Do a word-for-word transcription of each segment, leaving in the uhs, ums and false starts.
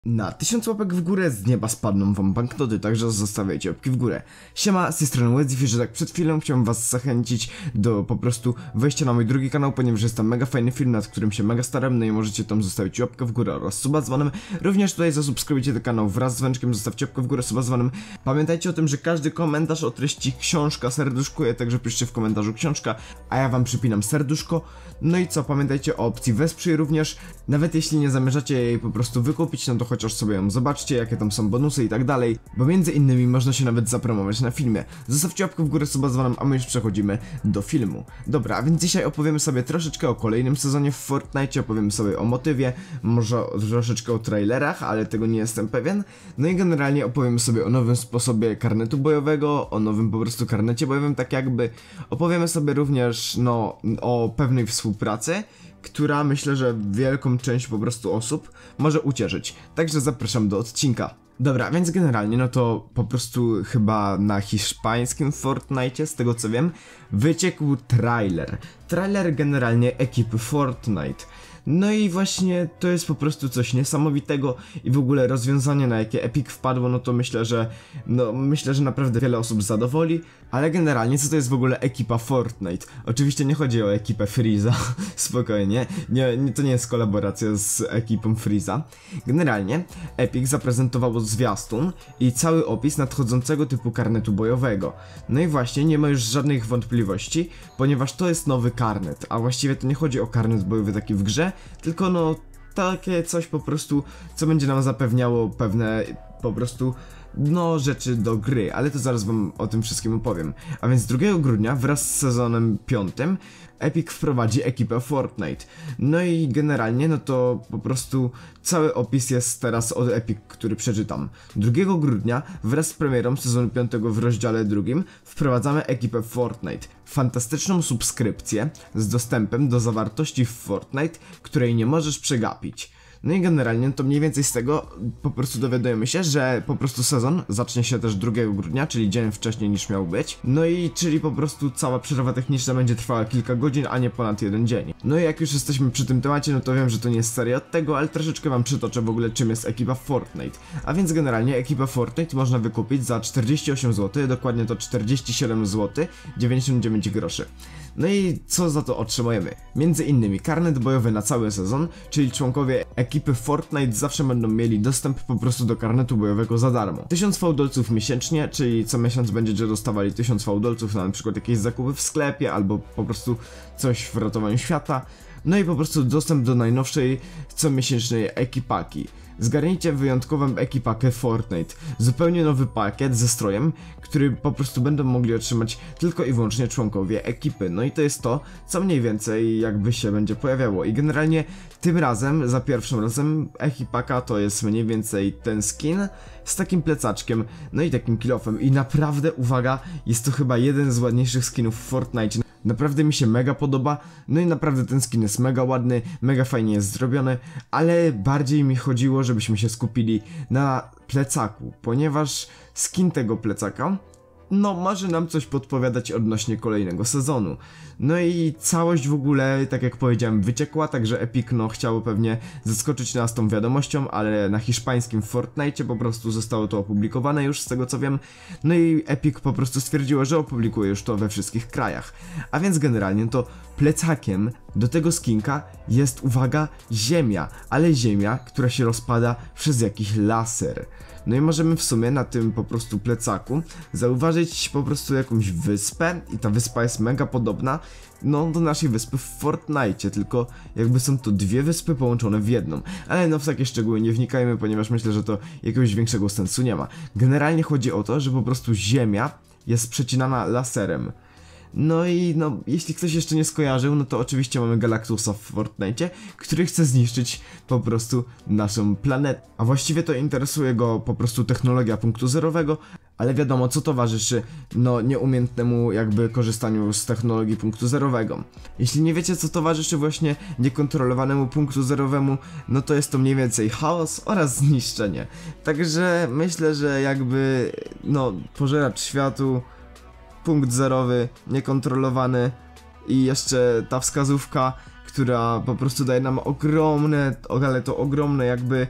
Na tysiąc łapek w górę z nieba spadną wam banknoty, także zostawiajcie łapki w górę. Siema, z tej strony Łedziw, że tak przed chwilą chciałem was zachęcić do po prostu wejścia na mój drugi kanał, ponieważ jest tam mega fajny film, nad którym się mega staram, no i możecie tam zostawić łapkę w górę oraz suba dzwonem. Również tutaj zasubskrybujcie ten kanał wraz z dzwoneczkiem, zostawcie łapkę w górę, suba dzwonem. Pamiętajcie o tym, że każdy komentarz o treści książka serduszkuje, także piszcie w komentarzu książka, a ja wam przypinam serduszko. No i co, pamiętajcie o opcji wesprzyj również, nawet jeśli nie zamierzacie jej po prostu wykupić, no to chociaż sobie ją zobaczcie, jakie tam są bonusy i tak dalej, bo między innymi można się nawet zapromować na filmie. Zostawcie łapkę w górę, suba dzwonem, a my już przechodzimy do filmu. Dobra, a więc dzisiaj opowiemy sobie troszeczkę o kolejnym sezonie w Fortnite, opowiemy sobie o motywie, może troszeczkę o trailerach, ale tego nie jestem pewien. No i generalnie opowiemy sobie o nowym sposobie karnetu bojowego, o nowym po prostu karnecie bojowym, tak jakby. Opowiemy sobie również, no, o pewnej współpracy, która myślę, że wielką część po prostu osób może ucieszyć. Także zapraszam do odcinka. Dobra, więc generalnie no to po prostu chyba na hiszpańskim Fortnite, z tego co wiem, wyciekł trailer. Trailer generalnie ekipy Fortnite. No i właśnie to jest po prostu coś niesamowitego i w ogóle rozwiązanie, na jakie Epic wpadło, no to myślę, że no myślę, że naprawdę wiele osób zadowoli, ale generalnie co to jest w ogóle ekipa Fortnite? Oczywiście nie chodzi o ekipę Freeza, spokojnie, nie, nie, to nie jest kolaboracja z ekipą Freeza. Generalnie Epic zaprezentowało zwiastun i cały opis nadchodzącego typu karnetu bojowego. No i właśnie nie ma już żadnych wątpliwości, ponieważ to jest nowy karnet, a właściwie to nie chodzi o karnet bojowy taki w grze, tylko no takie coś po prostu, co będzie nam zapewniało pewne po prostu no rzeczy do gry, ale to zaraz wam o tym wszystkim opowiem. A więc drugiego grudnia wraz z sezonem piątym Epic wprowadzi ekipę Fortnite. No i generalnie no to po prostu cały opis jest teraz od Epic, który przeczytam. drugiego grudnia wraz z premierą sezonu piątego w rozdziale drugim wprowadzamy ekipę Fortnite. Fantastyczną subskrypcję z dostępem do zawartości w Fortnite, której nie możesz przegapić. No i generalnie to mniej więcej z tego po prostu dowiadujemy się, że po prostu sezon zacznie się też drugiego grudnia, czyli dzień wcześniej niż miał być. No i czyli po prostu cała przerwa techniczna będzie trwała kilka godzin, a nie ponad jeden dzień. No i jak już jesteśmy przy tym temacie, no to wiem, że to nie jest seria od tego, ale troszeczkę wam przytoczę w ogóle, czym jest ekipa Fortnite. A więc generalnie ekipa Fortnite można wykupić za czterdzieści osiem złotych, dokładnie to czterdzieści siedem złotych dziewięćdziesiąt dziewięć groszy. No i co za to otrzymujemy? Między innymi karnet bojowy na cały sezon, czyli członkowie ekipy Fortnite zawsze będą mieli dostęp po prostu do karnetu bojowego za darmo. tysiąc fałdolców miesięcznie, czyli co miesiąc będziecie dostawali tysiąc fałdolców na przykład jakieś zakupy w sklepie, albo po prostu coś w ratowaniu świata. No i po prostu dostęp do najnowszej comiesięcznej ekipaki. Zgarnijcie wyjątkową ekipakę Fortnite, zupełnie nowy pakiet ze strojem, który po prostu będą mogli otrzymać tylko i wyłącznie członkowie ekipy. No i to jest to, co mniej więcej jakby się będzie pojawiało. I generalnie tym razem, za pierwszym razem, ekipaka to jest mniej więcej ten skin z takim plecaczkiem, no i takim kilofem. I naprawdę, uwaga, jest to chyba jeden z ładniejszych skinów w Fortnite. Naprawdę mi się mega podoba, no i naprawdę ten skin jest mega ładny, mega fajnie jest zrobiony, ale bardziej mi chodziło, żebyśmy się skupili na plecaku, ponieważ skin tego plecaka no może nam coś podpowiadać odnośnie kolejnego sezonu. No i całość w ogóle, tak jak powiedziałem, wyciekła, także Epic no chciało pewnie zaskoczyć nas tą wiadomością, ale na hiszpańskim Fortnite po prostu zostało to opublikowane już z tego co wiem. No i Epic po prostu stwierdziło, że opublikuje już to we wszystkich krajach. A więc generalnie to plecakiem do tego skinka jest, uwaga, ziemia, ale ziemia, która się rozpada przez jakiś laser. No i możemy w sumie na tym po prostu plecaku zauważyć po prostu jakąś wyspę i ta wyspa jest mega podobna no do naszej wyspy w Fortnite, tylko jakby są to dwie wyspy połączone w jedną. Ale no w takie szczegóły nie wnikajmy, ponieważ myślę, że to jakiegoś większego sensu nie ma. Generalnie chodzi o to, że po prostu ziemia jest przecinana laserem. No i no, jeśli ktoś jeszcze nie skojarzył, no to oczywiście mamy Galactusa w Fortnite, który chce zniszczyć po prostu naszą planetę. A właściwie to interesuje go po prostu technologia punktu zerowego, ale wiadomo co towarzyszy no nieumiejętnemu jakby korzystaniu z technologii punktu zerowego. Jeśli nie wiecie co towarzyszy właśnie niekontrolowanemu punktu zerowemu, no to jest to mniej więcej chaos oraz zniszczenie. Także myślę, że jakby no pożeracz światu, punkt zerowy, niekontrolowany i jeszcze ta wskazówka, która po prostu daje nam ogromne, ale to ogromne jakby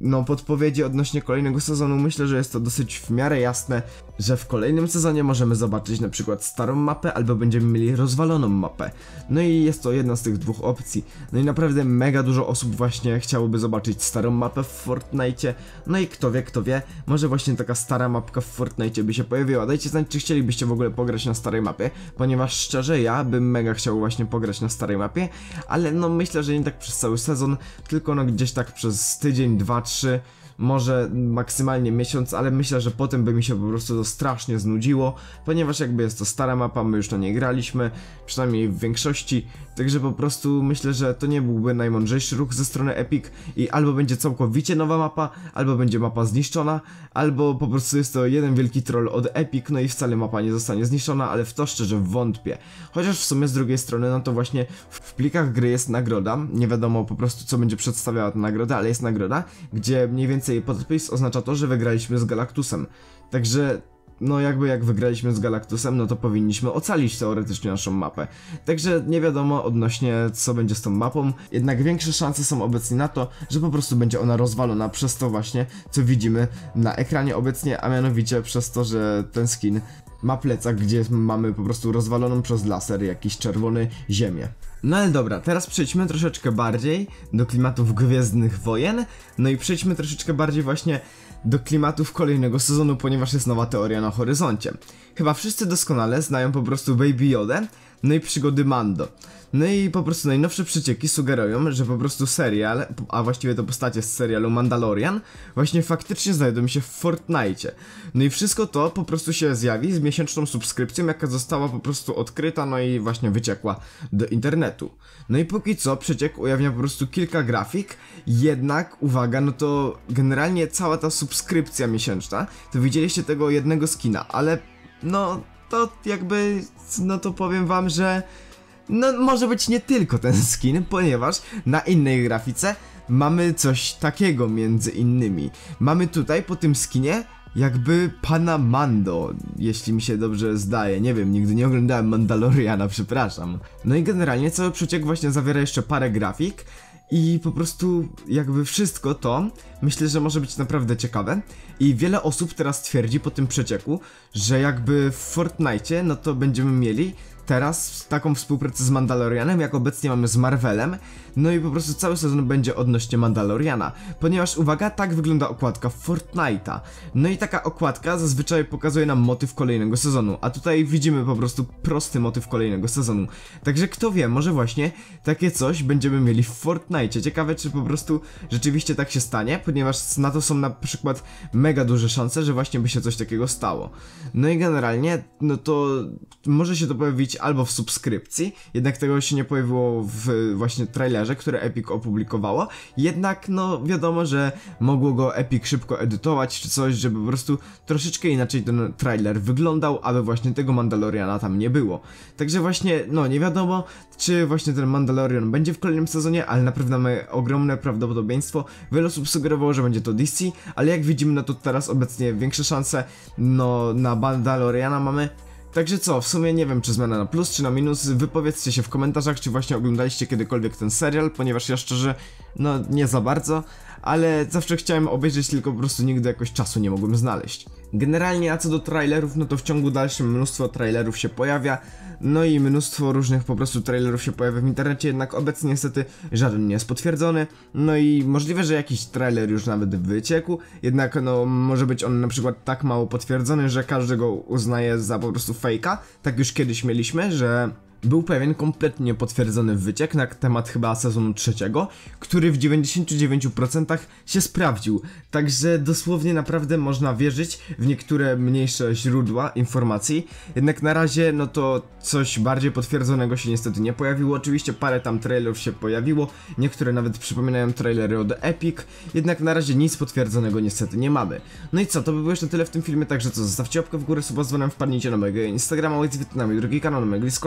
no podpowiedzi odnośnie kolejnego sezonu, myślę, że jest to dosyć w miarę jasne, że w kolejnym sezonie możemy zobaczyć na przykład starą mapę, albo będziemy mieli rozwaloną mapę. No i jest to jedna z tych dwóch opcji. No i naprawdę mega dużo osób właśnie chciałoby zobaczyć starą mapę w Fortnite'cie. No i kto wie, kto wie, może właśnie taka stara mapka w Fortnite'cie by się pojawiła. Dajcie znać, czy chcielibyście w ogóle pograć na starej mapie, ponieważ szczerze ja bym mega chciał właśnie pograć na starej mapie, ale no myślę, że nie tak przez cały sezon, tylko no gdzieś tak przez tydzień, dwa, trzy, może maksymalnie miesiąc, ale myślę, że potem by mi się po prostu to strasznie znudziło, ponieważ jakby jest to stara mapa, my już na niej graliśmy, przynajmniej w większości, także po prostu myślę, że to nie byłby najmądrzejszy ruch ze strony Epic i albo będzie całkowicie nowa mapa, albo będzie mapa zniszczona, albo po prostu jest to jeden wielki troll od Epic, no i wcale mapa nie zostanie zniszczona, ale w to szczerze wątpię. Chociaż w sumie z drugiej strony, no to właśnie w plikach gry jest nagroda, nie wiadomo po prostu co będzie przedstawiała ta nagroda, ale jest nagroda, gdzie mniej więcej podpis oznacza to, że wygraliśmy z Galactusem. Także no jakby jak wygraliśmy z Galactusem, no to powinniśmy ocalić teoretycznie naszą mapę. Także nie wiadomo odnośnie co będzie z tą mapą, jednak większe szanse są obecnie na to, że po prostu będzie ona rozwalona przez to właśnie, co widzimy na ekranie obecnie, a mianowicie przez to, że ten skin ma plecak, gdzie mamy po prostu rozwaloną przez laser jakiś czerwony ziemię. No ale dobra, teraz przejdźmy troszeczkę bardziej do klimatów Gwiezdnych Wojen, no i przejdźmy troszeczkę bardziej właśnie do klimatów kolejnego sezonu, ponieważ jest nowa teoria na horyzoncie. Chyba wszyscy doskonale znają po prostu Baby Yodę, no i przygody Mando. No i po prostu najnowsze przecieki sugerują, że po prostu serial, a właściwie to postacie z serialu Mandalorian, właśnie faktycznie znajdą się w Fortnite'cie. No i wszystko to po prostu się zjawi z miesięczną subskrypcją, jaka została po prostu odkryta, no i właśnie wyciekła do internetu. No i póki co przeciek ujawnia po prostu kilka grafik, jednak uwaga, no to generalnie cała ta subskrypcja miesięczna, to widzieliście tego jednego skina, ale no to jakby, no to powiem wam, że no może być nie tylko ten skin, ponieważ na innej grafice mamy coś takiego między innymi. Mamy tutaj po tym skinie jakby pana Mando, jeśli mi się dobrze zdaje, nie wiem, nigdy nie oglądałem Mandaloriana, przepraszam. No i generalnie cały przeciek właśnie zawiera jeszcze parę grafik i po prostu jakby wszystko to myślę, że może być naprawdę ciekawe i wiele osób teraz twierdzi po tym przecieku, że jakby w Fortnite'cie no to będziemy mieli teraz taką współpracę z Mandalorianem, jak obecnie mamy z Marvelem, no i po prostu cały sezon będzie odnośnie Mandaloriana, ponieważ uwaga, tak wygląda okładka Fortnite'a. No i taka okładka zazwyczaj pokazuje nam motyw kolejnego sezonu, a tutaj widzimy po prostu prosty motyw kolejnego sezonu. Także kto wie, może właśnie takie coś będziemy mieli w Fortnite'cie. Ciekawe, czy po prostu rzeczywiście tak się stanie, ponieważ na to są na przykład mega duże szanse, że właśnie by się coś takiego stało. No i generalnie, no to może się to pojawić albo w subskrypcji, jednak tego się nie pojawiło w właśnie trailerze, które Epic opublikowało, jednak no wiadomo, że mogło go Epic szybko edytować czy coś, żeby po prostu troszeczkę inaczej ten trailer wyglądał, aby właśnie tego Mandaloriana tam nie było. Także właśnie, no nie wiadomo, czy właśnie ten Mandalorian będzie w kolejnym sezonie, ale naprawdę mamy ogromne prawdopodobieństwo. Wiele osób sugerowało, że będzie to D C, ale jak widzimy, no to teraz obecnie większe szanse, no na Mandaloriana mamy. Także co, w sumie nie wiem, czy zmiana na plus, czy na minus, wypowiedzcie się w komentarzach, czy właśnie oglądaliście kiedykolwiek ten serial, ponieważ ja szczerze, no nie za bardzo, ale zawsze chciałem obejrzeć, tylko po prostu nigdy jakoś czasu nie mogłem znaleźć. Generalnie, a co do trailerów, no to w ciągu dalszym mnóstwo trailerów się pojawia, no i mnóstwo różnych po prostu trailerów się pojawia w internecie, jednak obecnie niestety żaden nie jest potwierdzony, no i możliwe, że jakiś trailer już nawet wyciekł, jednak no może być on na przykład tak mało potwierdzony, że każdy go uznaje za po prostu fejka, tak już kiedyś mieliśmy, że był pewien kompletnie potwierdzony wyciek na temat chyba sezonu trzeciego, który w dziewięćdziesięciu dziewięciu procentach się sprawdził. Także dosłownie naprawdę można wierzyć w niektóre mniejsze źródła informacji. Jednak na razie no to coś bardziej potwierdzonego się niestety nie pojawiło. Oczywiście parę tam trailerów się pojawiło, niektóre nawet przypominają trailery od Epic. Jednak na razie nic potwierdzonego niestety nie mamy. No i co, to by było jeszcze tyle w tym filmie, także co, zostawcie łapkę w górę, suba z dzwonem, wpadnijcie na mojego Instagrama, Łysy, na mój drugi kanał, na mojego Discorda.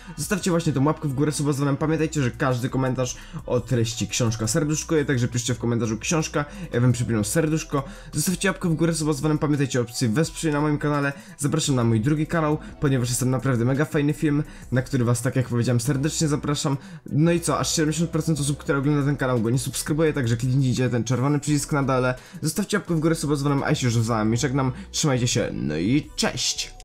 zostawcie właśnie tą łapkę w górę, suba z dzwonem. Pamiętajcie, że każdy komentarz o treści książka serduszkuje, także piszcie w komentarzu książka, ja bym przypinał serduszko. Zostawcie łapkę w górę, suba z dzwonem. Pamiętajcie o opcji wesprzyj na moim kanale. Zapraszam na mój drugi kanał, ponieważ jest tam naprawdę mega fajny film, na który was, tak jak powiedziałem, serdecznie zapraszam. No i co, aż siedemdziesiąt procent osób, które ogląda ten kanał, go nie subskrybuje, także kliknijcie ten czerwony przycisk na dole. Zostawcie łapkę w górę, suba z dzwonem, a ja się już z wami żegnam. Trzymajcie się, no i cześć!